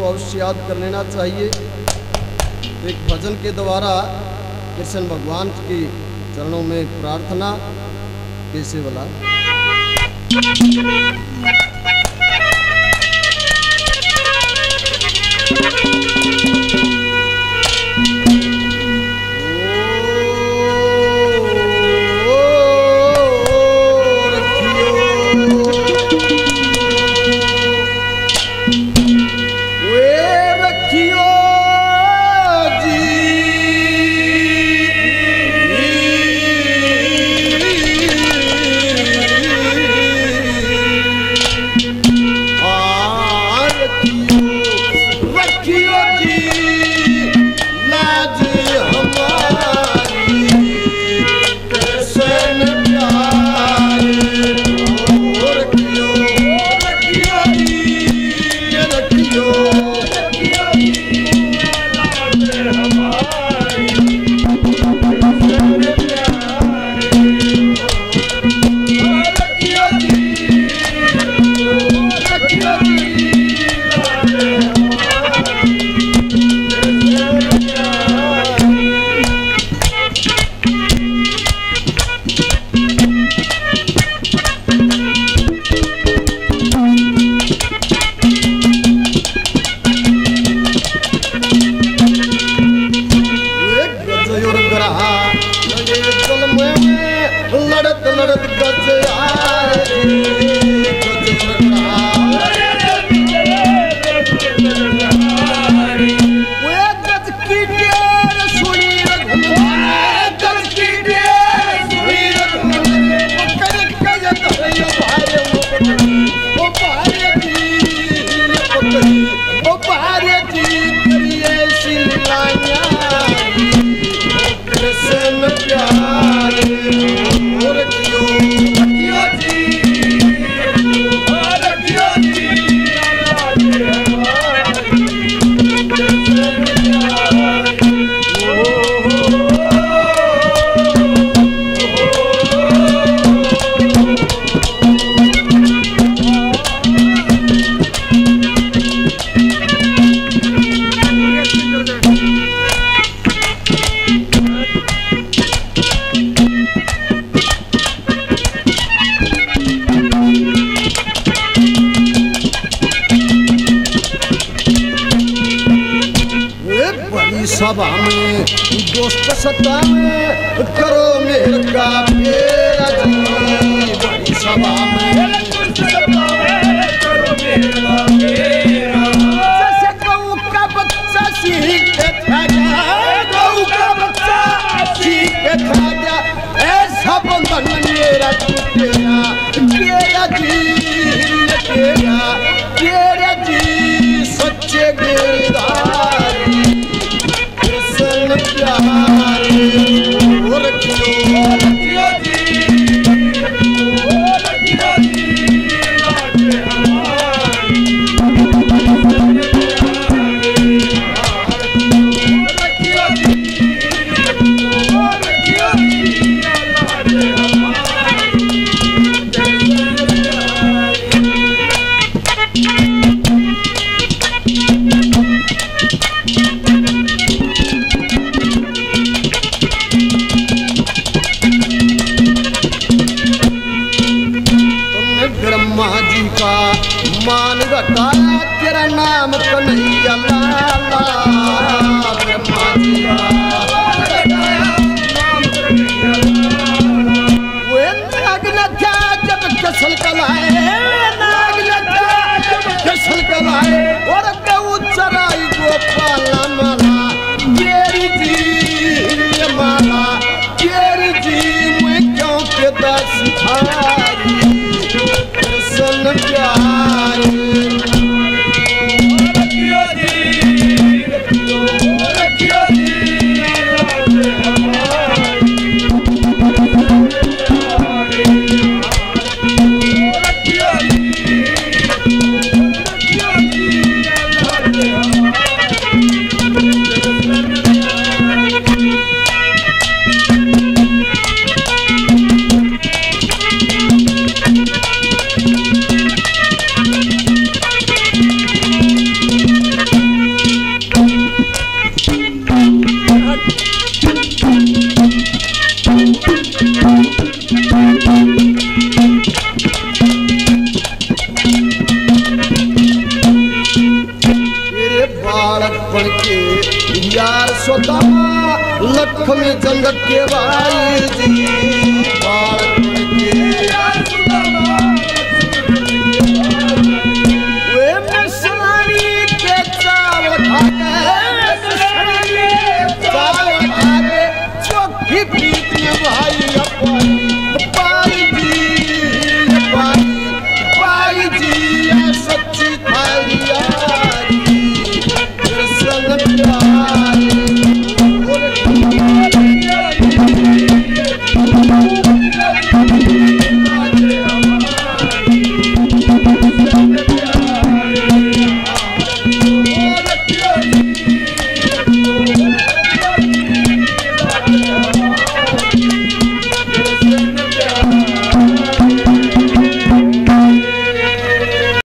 को अवश्य याद कर लेना चाहिए। एक भजन के द्वारा कृष्ण भगवान की चरणों में प्रार्थना कैसे बोला। सभा में दोस्त सत्ता में करो मेरे का फेरा जी। बड़ी सभा में करो मेरा फेरा। जैसे गऊ का बच्चा सीख के था गया, गऊ का बच्चा सीख के था गया, ऐसा बंधन मेरा टूटेगा। तेरा जी तेरा तेरा जी सच्चे गिरधारी मान घटाया तेरा नाम कन्हैया लाला। ब्रह्मा जी का मान घटाया नाम कन्हैया लाला। वे नाग न था जब फसल कलाए, नाग न था जब फसल कलाए, और गऊ चराई गोपाला माला। तेरी जी माला तेरी जी मैं क्यों के दास थारी कृष्ण प्यारे। रावण के यार सोदामा लक्ष्मी चंद के भाई जी।